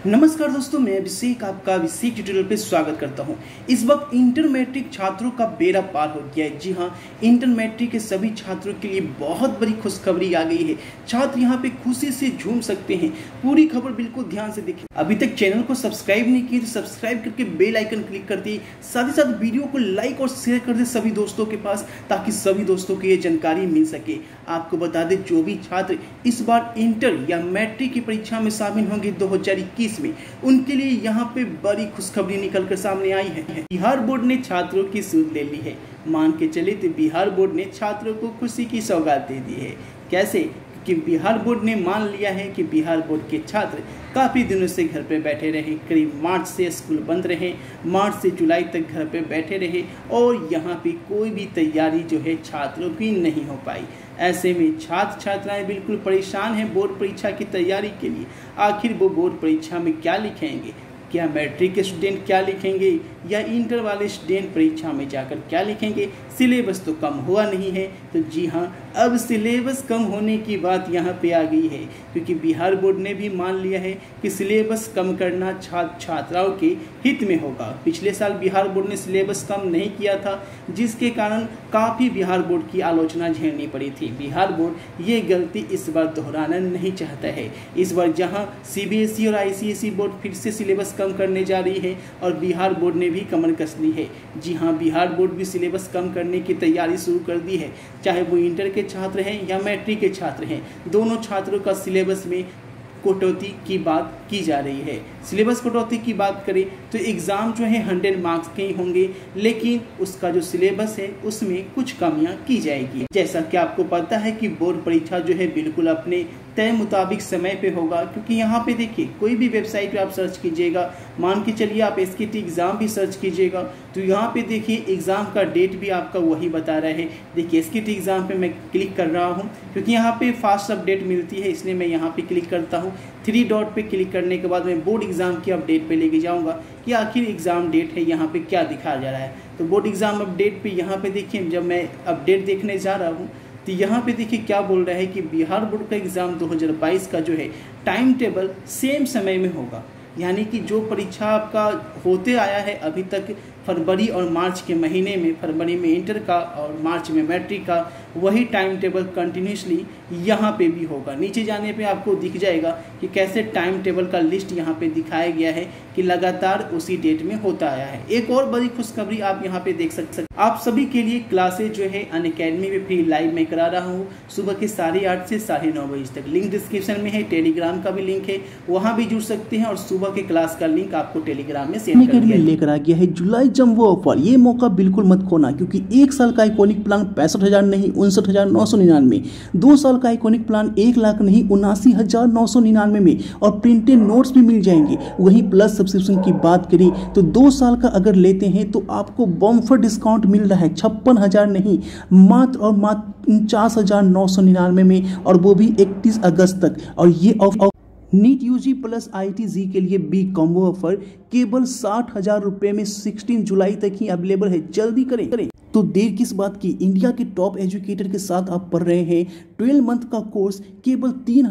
नमस्कार दोस्तों, मैं अभिषेक आपका अभिषेक ट्यूटोरियल पे स्वागत करता हूं। इस वक्त इंटर मैट्रिक छात्रों का बेड़ा पार हो गया है। जी हां, इंटर मैट्रिक के सभी छात्रों के लिए बहुत बड़ी खुशखबरी आ गई है। छात्र यहां पे खुशी से झूम सकते हैं। पूरी खबर बिल्कुल ध्यान से देखें। अभी तक चैनल को सब्सक्राइब नहीं किए तो सब्सक्राइब करके बेल आइकन क्लिक कर दिए। साथ ही साथ वीडियो को लाइक और शेयर कर दे सभी दोस्तों के पास, ताकि सभी दोस्तों को ये जानकारी मिल सके। आपको बता दें, जो भी छात्र इस बार इंटर या मैट्रिक की परीक्षा में शामिल होंगे 2021 में, उनके लिए यहाँ पे बड़ी खुशखबरी निकल कर सामने आई है। बिहार बोर्ड ने छात्रों की सुध ले ली है। मान के चले तो बिहार बोर्ड ने छात्रों को खुशी की सौगात दे दी है। कैसे? कि बिहार बोर्ड ने मान लिया है कि बिहार बोर्ड के छात्र काफ़ी दिनों से घर पे बैठे रहे। करीब मार्च से स्कूल बंद रहे, मार्च से जुलाई तक घर पे बैठे रहे और यहाँ पे कोई भी तैयारी जो है छात्रों की नहीं हो पाई। ऐसे में छात्र छात्राएं बिल्कुल परेशान हैं बोर्ड परीक्षा की तैयारी के लिए। आखिर वो बोर्ड परीक्षा में क्या लिखेंगे? क्या मैट्रिक के स्टूडेंट क्या लिखेंगे या इंटर वाले स्टूडेंट परीक्षा में जाकर क्या लिखेंगे? सिलेबस तो कम हुआ नहीं है। तो जी हाँ, अब सिलेबस कम होने की बात यहाँ पे आ गई है, क्योंकि बिहार बोर्ड ने भी मान लिया है कि सिलेबस कम करना छात्र छात्राओं के हित में होगा। पिछले साल बिहार बोर्ड ने सिलेबस कम नहीं किया था, जिसके कारण काफ़ी बिहार बोर्ड की आलोचना झेलनी पड़ी थी। बिहार बोर्ड ये गलती इस बार दोहराना नहीं चाहता है। इस बार जहाँ CBSE और ICSE बोर्ड फिर से सिलेबस कम करने जा रही है और बिहार बोर्ड ने भी कमर कस ली है। जी हाँ, बिहार बोर्ड भी सिलेबस कम करने की तैयारी शुरू कर दी है। चाहे वो इंटर के छात्र हैं या मैट्रिक के छात्र हैं, दोनों छात्रों का सिलेबस में कटौती की बात की जा रही है। सिलेबस कटौती की बात करें तो एग्ज़ाम जो है 100 मार्क्स के ही होंगे, लेकिन उसका जो सिलेबस है उसमें कुछ कमियां की जाएगी। जैसा कि आपको पता है कि बोर्ड परीक्षा जो है बिल्कुल अपने तय मुताबिक समय पे होगा, क्योंकि यहाँ पे देखिए, कोई भी वेबसाइट पे आप सर्च कीजिएगा, मान के चलिए आप SKT एग्ज़ाम भी सर्च कीजिएगा तो यहाँ पे देखिए एग्ज़ाम का डेट भी आपका वही बता रहा है। देखिए SKT एग्ज़ाम पे मैं क्लिक कर रहा हूँ, क्योंकि यहाँ पे फास्ट अपडेट मिलती है, इसलिए मैं यहाँ पे क्लिक करता हूँ। 3 डॉट पे क्लिक करने के बाद मैं बोर्ड एग्ज़ाम की अपडेट पे लेके जाऊँगा कि आखिर एग्ज़ाम डेट है यहाँ पे क्या दिखाया जा रहा है। तो बोर्ड एग्ज़ाम अपडेट पे यहाँ पे देखिए, जब मैं अपडेट देखने जा रहा हूँ तो यहाँ पे देखिए क्या बोल रहा है कि बिहार बोर्ड का एग्ज़ाम 2022 का जो है टाइम टेबल सेम समय में होगा। यानी कि जो परीक्षा आपका होते आया है अभी तक फरवरी और मार्च के महीने में, फरवरी में इंटर का और मार्च में मैट्रिक का, वही टाइम टेबल कंटिन्यूसली यहाँ पे भी होगा। नीचे जाने पे आपको दिख जाएगा कि कैसे टाइम टेबल का लिस्ट यहाँ पे दिखाया गया है कि लगातार उसी डेट में होता आया है। एक और बड़ी खुशखबरी आप यहाँ पे देख सकते हैं। आप सभी के लिए क्लासेज जो है अनअकैडमी में फ्री लाइव में करा रहा हूँ, सुबह के 8:30 से 9:30 बजे तक। लिंक डिस्क्रिप्शन में है, टेलीग्राम का भी लिंक है, वहाँ भी जुड़ सकते हैं और सुबह के क्लास का लिंक आपको टेलीग्राम में सेंड कर दिया। लेकर आ गया है जुलाई जंबो ऑफर। ये मौका बिल्कुल मत खोना, क्योंकि 1 साल का आइकॉनिक प्लान 65,000 नहीं 59,999, 2 साल का आइकॉनिक प्लान 1 लाख नहीं 79,999 में और प्रिंटेड नोट्स भी मिल जाएंगे। वहीं प्लस सब्सक्रिप्शन की बात करें तो 2 साल का अगर लेते हैं तो आपको बम्पर डिस्काउंट मिल रहा है 56,000 नहीं मात्र और मात्र 49,999 में, और वो भी 31 अगस्त तक। और ये offer NEET UG plus IIT-JEE के लिए बिग कॉम्बो ऑफर केवल 60,000 रुपये में 16 जुलाई तक ही अवेलेबल है। जल्दी करें। तो देर किस बात की, इंडिया के टॉप एजुकेटर के साथ आप पढ़ रहे हैं 12 मंथ का कोर्स केवल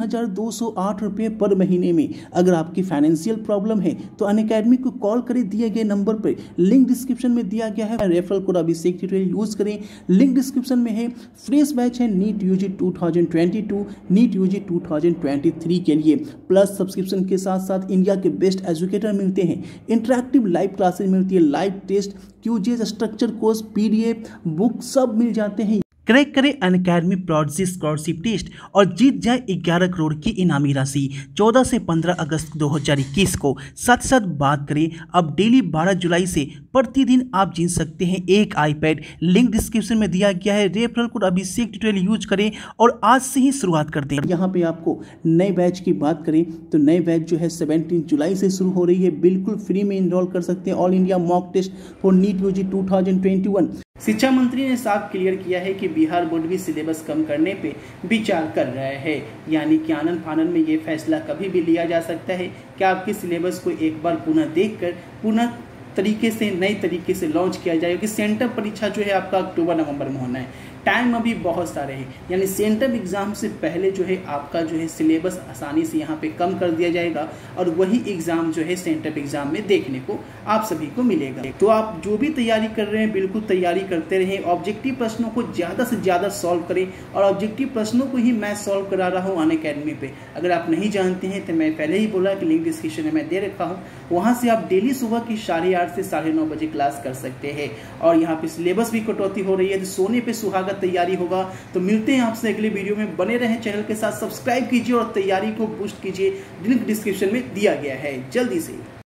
3,208 रुपये पर महीने में। अगर आपकी फाइनेंशियल प्रॉब्लम है तो अनअकैडमी को कॉल करें दिए गए नंबर पर, लिंक डिस्क्रिप्शन में दिया गया है। Referral code Abhishek tutorial use करें, लिंक डिस्क्रिप्शन में है। फ्रेश बैच है नीट UG 2022, नीट UG 2023 के लिए। प्लस सब्सक्रिप्शन के साथ साथ इंडिया के बेस्ट एजुकेटर मिलते हैं, इंटरैक्टिव लाइव क्लासेज मिलती है, live test, quizzes, structure course, PDF, book सब मिल जाते हैं। क्रैक करें अनअकैडमी प्रोडजी स्कॉलरशिप टेस्ट और जीत जाए 11 करोड़ की इनामी राशि 14 से 15 अगस्त 2021 को। साथ साथ बात करें अब डेली 12 जुलाई से प्रतिदिन आप जीत सकते हैं एक iPad। लिंक डिस्क्रिप्शन में दिया गया है। Referral code Abhishek tutorial use करें और आज से ही शुरुआत करते हैं। यहाँ पे आपको नए बैच की बात करें तो नए बैच जो है 17 जुलाई से शुरू हो रही है। बिल्कुल फ्री में इनरोल कर सकते हैं। All India mock test for NEET UG 2021। शिक्षा मंत्री ने साफ क्लियर किया है कि बिहार बोर्ड भी सिलेबस कम करने पे विचार कर रहा है। यानी कि आनन फानन में ये फैसला कभी भी लिया जा सकता है कि आपके सिलेबस को एक बार पुनः देखकर पुनः तरीके से नए तरीके से लॉन्च किया जाए, कि सेंटर परीक्षा जो है आपका अक्टूबर नवंबर में होना है। टाइम अभी बहुत सारे हैं, यानी सेंट्रल एग्जाम से पहले जो है आपका जो है सिलेबस आसानी से यहाँ पे कम कर दिया जाएगा और वही एग्जाम जो है सेंट्रल एग्जाम में देखने को आप सभी को मिलेगा। तो आप जो भी तैयारी कर रहे हैं बिल्कुल तैयारी करते रहें, ऑब्जेक्टिव प्रश्नों को ज़्यादा से ज़्यादा सॉल्व करें और ऑब्जेक्टिव प्रश्नों को ही मैं सॉल्व करा रहा हूँ अनअकैडमी पे। अगर आप नहीं जानते हैं तो मैं पहले ही बोला कि लिंक डिस्क्रिप्शन में मैं दे रखा हूँ, वहाँ से आप डेली सुबह की 8:30 से 9:30 बजे क्लास कर सकते हैं। और यहाँ पे सिलेबस भी कटौती हो रही है, तो सोने पे सुहागा तैयारी होगा। तो मिलते हैं आपसे अगले वीडियो में, बने रहें चैनल के साथ, सब्सक्राइब कीजिए और तैयारी को बूस्ट कीजिए, लिंक डिस्क्रिप्शन में दिया गया है। जल्दी से